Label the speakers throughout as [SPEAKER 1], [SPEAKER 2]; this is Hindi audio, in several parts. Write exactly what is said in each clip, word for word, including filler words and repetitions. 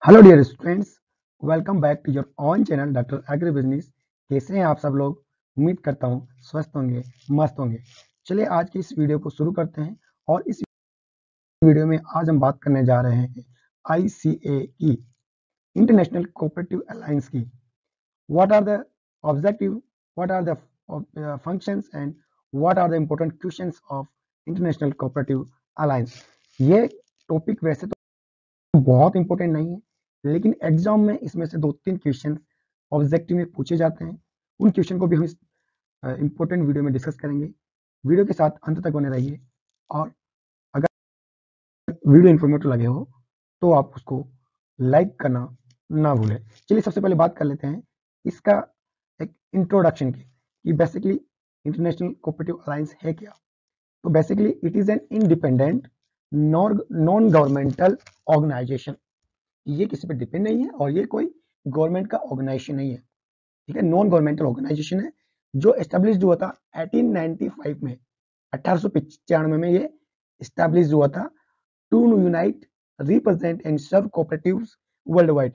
[SPEAKER 1] Hello dear students, welcome back to your own channel doctor agri business. कैसे हैं आप सब लोग? उम्मीद करता हूं स्वस्थ होंगे, मस्त होंगे। चलिए आज की इस वीडियो को शुरू करते हैं। और इस वीडियो में आज हम बात करने जा रहे हैं आई सी ए की, इंटरनेशनल कोऑपरेटिव अलायंस की। What are the objective, what are the functions and what are the important questions of international cooperative alliance. ये टॉपिक वैसे तो बहुत इंपॉर्टेंट नहीं है, लेकिन एग्जाम में इसमें से दो तीन क्वेश्चन ऑब्जेक्टिव में पूछे जाते हैं। उन क्वेश्चन को भी हम इस इंपॉर्टेंट वीडियो में डिस्कस करेंगे। वीडियो के साथ अंत तक बने रहिए, और अगर वीडियो इन्फॉर्मेटिव लगे हो तो आप उसको लाइक करना ना भूलें। चलिए सबसे पहले बात कर लेते हैं इसका एक इंट्रोडक्शन की, कि बेसिकली इंटरनेशनल कोऑपरेटिव अलायंस है क्या। तो basically it is an independent non governmental organization. ये किसी पे डिपेंड नहीं है और ये कोई गवर्नमेंट का ऑर्गेनाइजेशन नहीं है, ठीक है। नॉन गवर्नमेंटल ऑर्गेनाइजेशन है जो एस्टेब्लिश हुआ था अठारह सौ पचानवे में। अठारह सौ पचानवे में ये एस्टेब्लिश हुआ था to unite, represent and serve cooperatives world wide.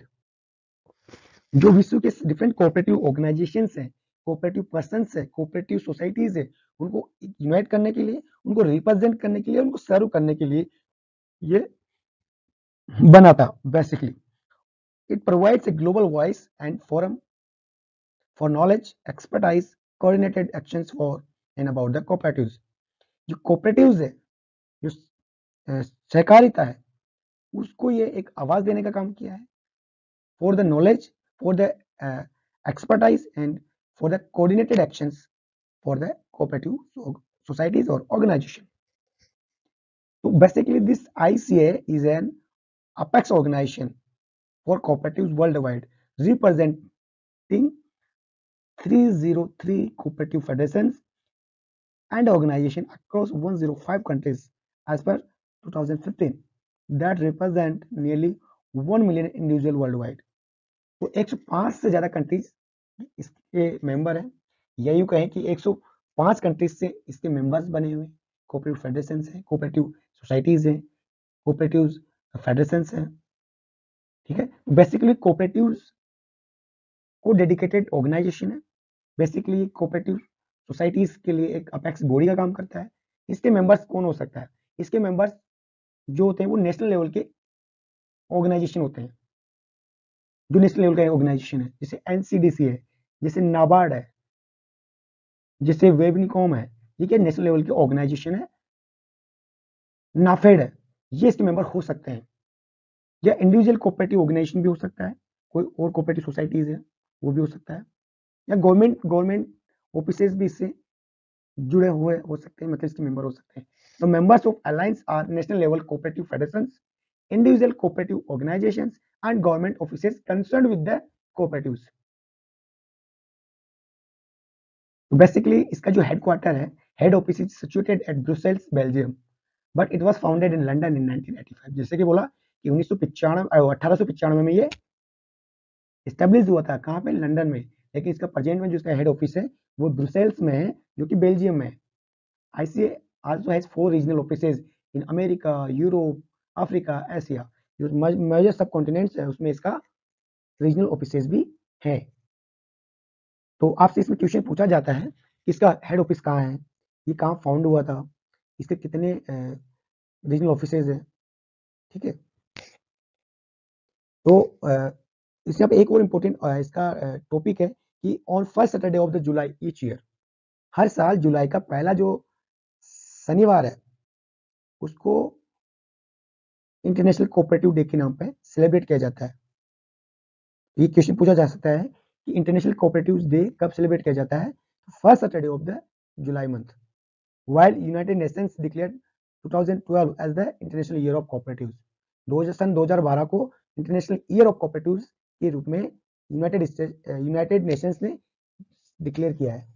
[SPEAKER 1] जो विश्व के डिफरेंट कोऑपरेटिव ऑर्गेनाइजेशंस हैं, कोऑपरेटिव पर्संस है, कोऑपरेटिव सोसाइटीज है, उनको यूनाइट करने के लिए, उनको रिप्रेजेंट करने के लिए, उनको सर्व करने के लिए ये बना था। Basically it provides a global voice and forum for knowledge, expertise, coordinated actions for and about the cooperatives। जो cooperatives है, जो अ, सहकारिता है, उसको ये एक आवाज देने का काम किया है। for the knowledge, for the uh, expertise and for the coordinated actions for the cooperative so- societies or organization। So basically this I C A is an apex organization for cooperatives worldwide, representing three hundred three cooperative federations and organizations across one hundred five countries as per two thousand fifteen that represent nearly one million individual worldwide। तो एक सौ पाँच से ज्यादा कंट्रीज इसके मेंबर हैं, या यूं कहें कि एक सौ पाँच कंट्रीज से इसके मेंबर्स बने हुए कोऑपरेटिव फेडरेशंस हैं, कोऑपरेटिव सोसाइटीज हैं, कोऑपरेटिव फेडरेशंस हैं, ठीक है। बेसिकली कोऑपरेटिव्स को डेडिकेटेड ऑर्गेनाइजेशन है। बेसिकली कोऑपरेटिव सोसाइटीज के लिए एक अपेक्स बॉडी का काम करता है। इसके मेंबर्स कौन हो सकता है? इसके मेंबर्स जो होते हैं वो नेशनल लेवल के ऑर्गेनाइजेशन होते हैं, जो नेशनल लेवल का ऑर्गेनाइजेशन है, जैसे एन सी डी सी है, जैसे नाबार्ड है, जैसे वेबनिकॉम है। ये क्या नेशनल लेवल के ऑर्गेनाइजेशन है। नाफेड है, ये इसके मेंबर हो सकते हैं। या इंडिविजुअल कोऑपरेटिव ऑर्गेनाइजेशन भी हो सकता है, कोई और कोऑपरेटिव सोसाइटीज है वो भी हो सकता है। या गवर्नमेंट गवर्नमेंट ऑफिसेज भी इससे जुड़े हुए हो सकते हैं, मतलब इसके मेंबर हो सकते हैं। तो members of alliance are national level cooperative federations, individual cooperative organizations and government offices concerned with the cooperatives। तो बेसिकली इसका जो हेडक्वार्टर है, head office is situated at Brussels, Belgium, but it was founded in London in nineteen eighty five. जैसे कि बोला कि उन्नीस सौ पचानवे अठारह सौ पचानवे में ये एस्टेब्लिश हुआ था, कहाँ पे? लंदन में। लेकिन इसका प्रेजेंट में जो इसका हेड ऑफिस है वो ब्रुसेल्स में है, जो कि बेल्जियम में है। ICA also has four regional offices in America, Europe, Africa, Asia। जो मेजर सब कॉन्टिनेंट्स है उसमें इसका रीजनल ऑफिसेज भी है। तो आपसे इसमें क्वेश्चन पूछा जाता है कि इसका हेड ऑफिस कहाँ है, ये कहाँ फाउंड हुआ था, इसके कितने रीजनल ऑफिसेज है, ठीक है। तो अ, इसमें एक और इम्पोर्टेंट इसका टॉपिक है कि on first Saturday of the July each year, हर साल जुलाई का पहला जो शनिवार है उसको इंटरनेशनल कोऑपरेटिव डे के नाम पे सेलिब्रेट किया जाता है। ये क्वेश्चन पूछा जा सकता है कि इंटरनेशनल कोऑपरेटिव डे कब सेलिब्रेट किया जाता है? First Saturday of the July month, while United Nations declared twenty twelve as the International Year of Cooperatives। दो हज़ार सन दो हज़ार बारह को इंटरनेशनल ईयर ऑफ कोऑपरेटिव्स के रूप में यूनाइटेड यूनाइटेड नेशंस ने डिक्लेयर किया है।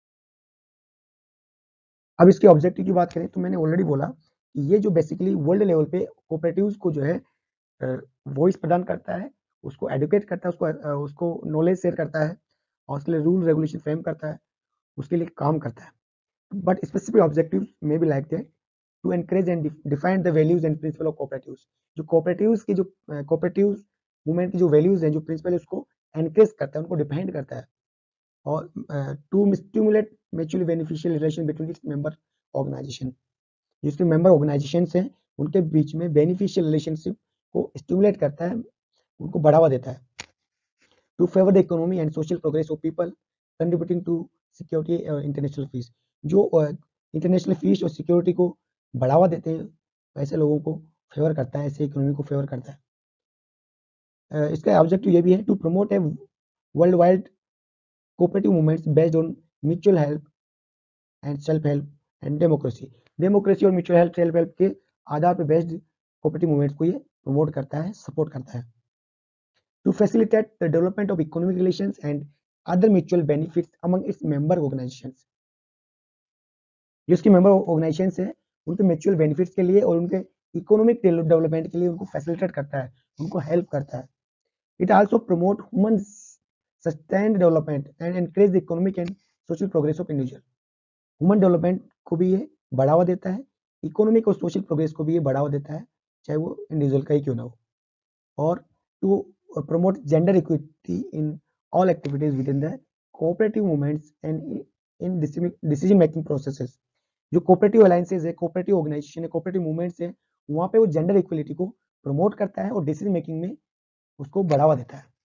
[SPEAKER 1] अब इसके ऑब्जेक्टिव की बात करें तो मैंने ऑलरेडी बोला कि ये जो बेसिकली वर्ल्ड लेवल पे कोऑपरेटिव्स को जो है वॉइस प्रदान करता है, उसको एडुकेट करता है, उसको अ, उसको नॉलेज शेयर करता है, और उसके लिए रूल रेगुलेशन फ्रेम करता है, उसके लिए काम करता है। But specific objectives may be like that to encourage and define the values and principle of cooperatives. जो कोऑपरेटिव्स की जो कोऑपरेटिव्स मूवमेंट की जो वैल्यूज हैं, जो प्रिंसिपल, उसको एनकरेज करता है, उनको डिफाइन करता है। और to stimulate mutually beneficial relation between its member organization, जिसके मेंबर ऑर्गेनाइजेशन हैं उनके बीच में बेनिफिशियल रिलेशनशिप को स्टिमुलेट करता है, उनको बढ़ावा देता है। To favour the economy and social progress of people contributing to security और इंटरनेशनल पीस, जो इंटरनेशनल पीस और सिक्योरिटी को बढ़ावा देते हैं, ऐसे लोगों को फेवर करता है, ऐसे इकोनॉमी को फेवर करता है। uh, इसका ऑब्जेक्टिव ये भी है to promote a world wide cooperative movements based on mutual help and self help and democracy. Democracy और म्यूचुअल हेल्प सेल्फ हेल्प के आधार पर बेस्ड कोऑपरेटिव मूवमेंट्स को ये प्रमोट करता है, सपोर्ट करता है। To facilitate the development of economic relations and other mutual benefits among its member organizations, जो इसके मेंबर ऑर्गेनाइजेशंस हैं उनके म्यूचुअल बेनिफिट्स के लिए और उनके इकोनॉमिक डेवलपमेंट के लिए उनको फैसिलिटेट करता है, उनको हेल्प करता है। It also promote human sustained development and encourage the economic and social progress of individual. Human development को भी ये बढ़ावा देता है, इकोनॉमिक और सोशल प्रोग्रेस को भी ये बढ़ावा देता है, चाहे वो इंडिविजुअल का ही क्यों ना हो। और to promote gender equity in all activities within the cooperative movements and in decision making processes. जो कोऑपरेटिव अलायंसेज है, कोऑपरेटिव ऑर्गेनाइजेशन है, कोऑपरेटिव मूवमेंट्स है, वहां पे वो जेंडर इक्वलिटी को प्रमोट करता है और डिसीजन मेकिंग में उसको बढ़ावा देता है।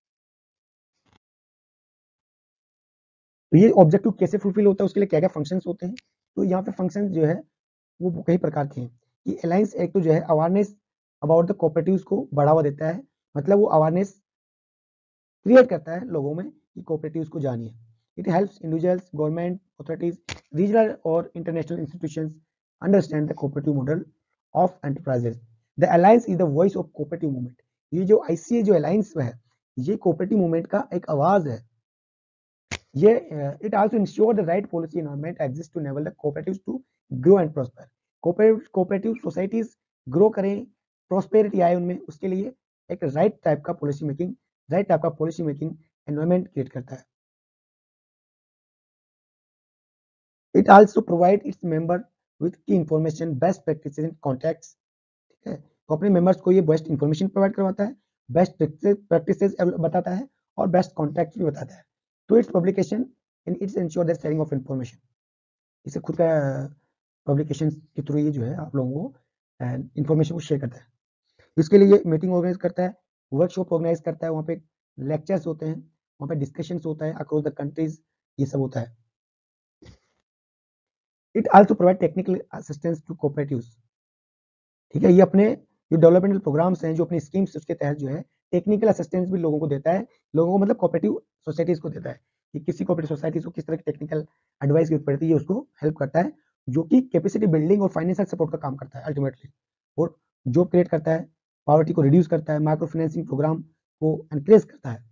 [SPEAKER 1] तो ये ऑब्जेक्टिव कैसे फुलफिल होता है, उसके लिए क्या क्या फंक्शंस होते हैं, तो यहाँ पे फंक्शन जो है वो कई प्रकार के हैं कि अलायंस एक तो जो है अवेयरनेस अबाउट द कोऑपरेटिव्स को बढ़ावा देता है, मतलब वो अवेयरनेस क्रिएट करता है लोगों में कि कोऑपरेटिव्स को जानिए। It helps individuals, government authorities, regional और international institutions understand the cooperative model of enterprises. The alliance is the voice of cooperative movement. ये जो आईसीए जो अलायंस है, ये कोऑपरेटिव मूवमेंट का एक आवाज है। ये it also ensure the right policy environment exist to enable the cooperatives to grow and prosper. Cooperative societies grow करें, प्रॉस्पेरिटी आए उनमें, उसके लिए एक राइट टाइप का पॉलिसी मेकिंग राइट टाइप का पॉलिसी मेकिंग एनवायरनमेंट क्रिएट करता है। It also provide its member with key information, best practices and contacts. ठीक है, तो अपने मेंबर्स को ये बेस्ट इंफॉर्मेशन प्रोवाइड करवाता है, बेस्ट प्रैक्टिसेस बताता है और बेस्ट कॉन्टैक्ट भी बताता है। तो its publication in its ensure the sharing of information. इसे खुद का पब्लिकेशन के थ्रू ये जो है आप लोगों को इंफॉर्मेशन को शेयर करता है। इसके लिए मीटिंग ऑर्गेनाइज करता है, वर्कशॉप ऑर्गेनाइज करता है, वहाँ पे लेक्चर्स होते हैं, वहाँ पे डिस्कशंस होता है अक्रॉस द कंट्रीज, ये सब होता है। It also provide technical assistance to cooperatives. ठीक है, ये अपने जो डेवलपमेंटल प्रोग्राम्स हैं, जो अपनी स्कीम्स उसके तहत जो है टेक्निकल असिस्टेंस भी लोगों को देता है, लोगों को मतलब कोऑपरेटिव सोसाइटीज को देता है कि किसी कोऑपरेटिव सोसाइटीज को किस तरह की टेक्निकल एडवाइस की जरूरत पड़ती है, उसको हेल्प करता है, जो कि कैपेसिटी बिल्डिंग और फाइनेंशियल सपोर्ट का काम करता है अल्टीमेटली, और जॉब क्रिएट करता है, पॉवर्टी को रिड्यूस करता है, माइक्रो फाइनेंसिंग प्रोग्राम को एनकरेज करता है।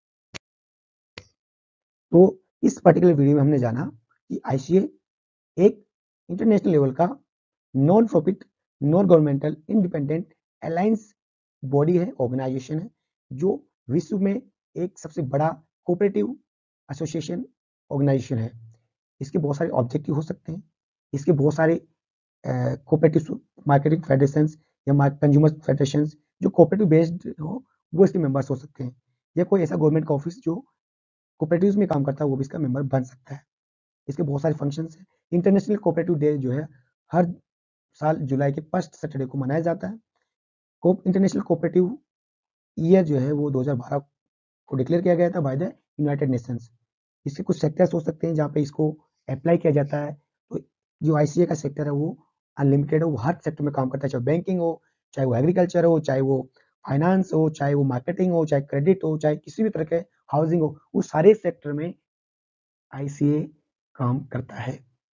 [SPEAKER 1] तो इस पर्टिकुलर वीडियो में हमने जाना कि आईसीए एक इंटरनेशनल लेवल का non profit, non governmental, independent alliance body है, ऑर्गेनाइजेशन है, जो विश्व में एक सबसे बड़ा कोऑपरेटिव एसोसिएशन ऑर्गेनाइजेशन है। इसके बहुत सारे ऑब्जेक्टिव हो सकते हैं, इसके बहुत सारे कोऑपरेटिव मार्केटिंग फेडरेशंस या कंज्यूमर फेडरेशंस जो कोऑपरेटिव बेस्ड हो, वो इसके मेंबर्स हो सकते हैं, या कोई ऐसा गवर्नमेंट का ऑफिस जो कोऑपरेटिव्स में काम करता है वो भी इसका मेंबर बन सकता है। इसके बहुत सारे फंक्शंस हैं। इंटरनेशनल कोऑपरेटिव डे जो है हर साल जुलाई के फर्स्ट सैटरडे को मनाया जाता है। इंटरनेशनल कोऑपरेटिव ईयर जो है वो दो हज़ार बारह को डिक्लेयर किया गया था बाय द यूनाइटेड नेशंस। इसके कुछ सेक्टर्स हो सकते हैं जहाँ पे इसको अप्लाई किया जाता है। तो जो आईसीए का सेक्टर है वो अनलिमिटेड है, वो हर सेक्टर में काम करता है, चाहे बैंकिंग हो, चाहे वो एग्रीकल्चर हो, चाहे वो फाइनेंस हो, चाहे वो मार्केटिंग हो, चाहे क्रेडिट हो, चाहे किसी भी तरह के हाउसिंग हो, उस सारे सेक्टर में आईसीए काम करता है।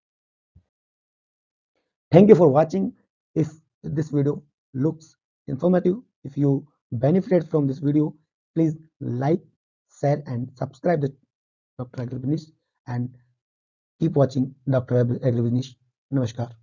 [SPEAKER 1] Thank you for watching. If this video looks informative, if you benefited from this video, please like, share and subscribe the Doctor Agribinish and keep watching Doctor Agribinish. Namaskar.